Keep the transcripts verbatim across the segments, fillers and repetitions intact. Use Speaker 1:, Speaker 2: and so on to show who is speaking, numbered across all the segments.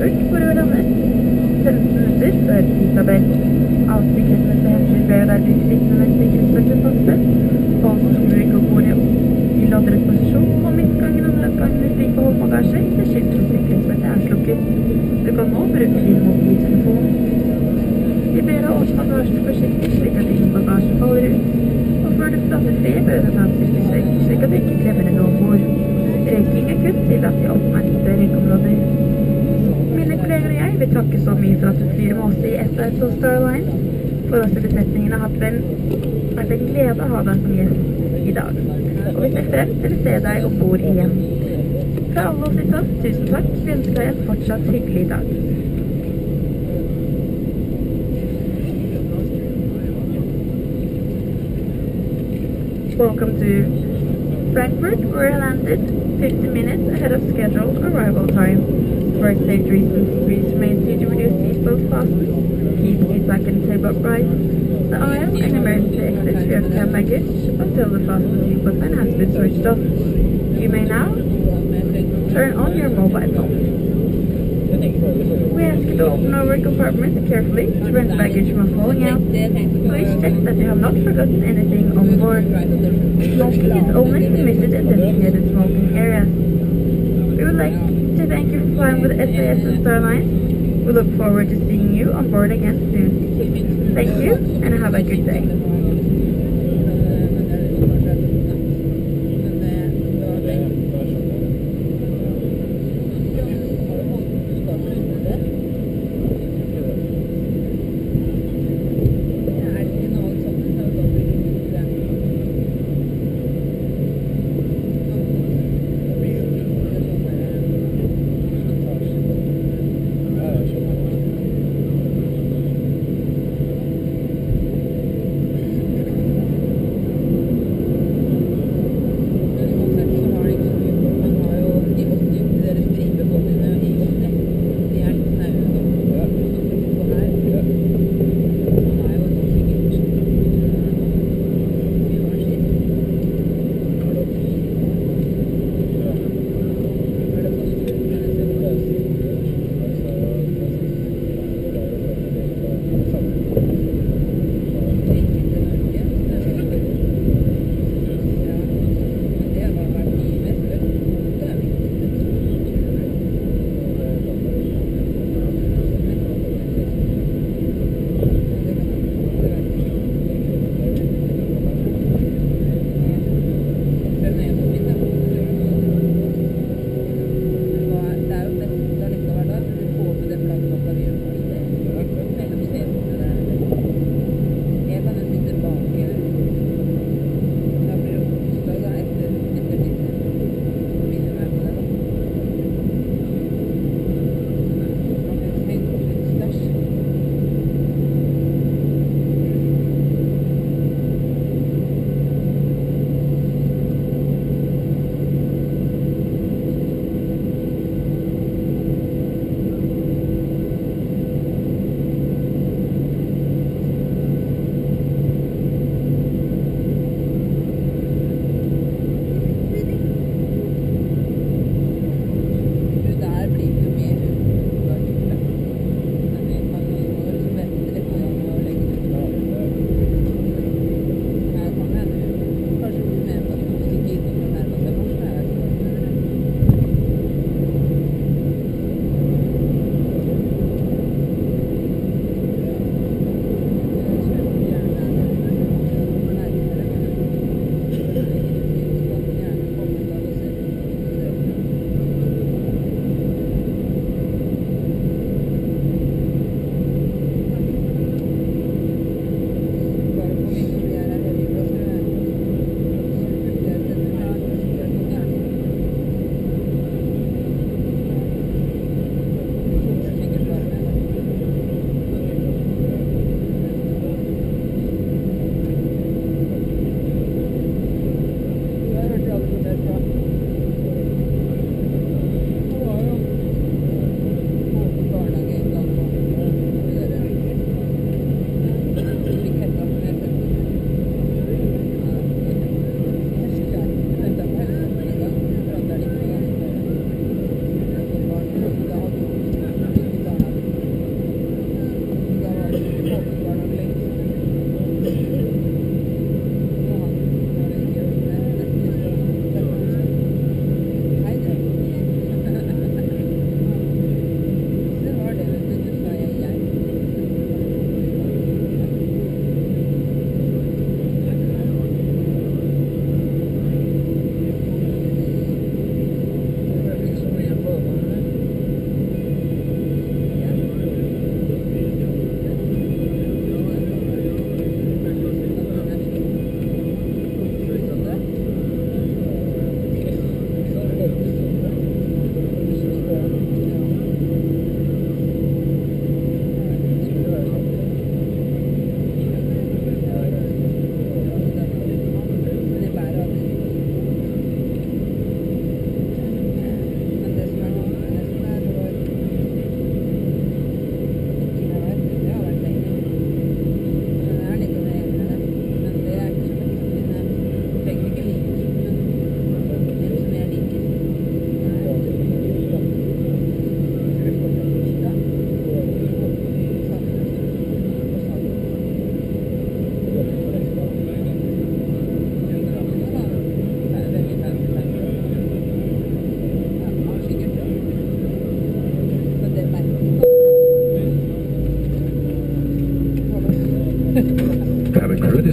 Speaker 1: Frankfurt for å lande. femten minutter før tidtabell. Av sikkerhetsmessige hensyn ber jeg deg bli sittende med sikkerhetsbeltet fastet. Hold stoler og bord i loddrett posisjon, og midtgangen og nødgangen er fri for håndbagasje inntil skilt som sikkerhetsbeltet er slukket. Du kan nå bruke din mobiltelefon. Vi ber deg åpne bagasjen forsiktig slik at ingen bagasje faller ut. Og før du forlater flyet bør du ta en sikkerhetsvegg slik at du ikke klemmer en overbord. Røyking er kun tillatt i oppmerkede ryggeområder. Mine kolleger og jeg vil takke så mye for at du flyr med oss i Etihad og Star Alliance. For oss i besetningen har hatt vært en glede å ha deg som gjest i dag. Og vi ser frem til å se deg ombord igjen. Fra alle oss i SAS, tusen takk. Vi ønsker deg en fortsatt hyggelig dag. Welcome to Frankfurt. We're landed fifty minutes ahead of scheduled arrival time. For safety reasons, please remain seated with your seatbelt fastened. Keep seat back and tape upright. The aisle and emergency exits your cab baggage until the fasten seatbelt sign has been switched off. You may now turn on your mobile phone. We ask you to open over compartments carefully to prevent baggage from falling out. Please check that you have not forgotten anything on board. Smoking is only permitted in designated smoking areas. We would like to thank you for flying with S A S and Star Alliance. We look forward to seeing you on board again soon. Thank you and have a good day.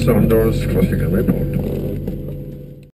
Speaker 2: Sandals Klassikerreport.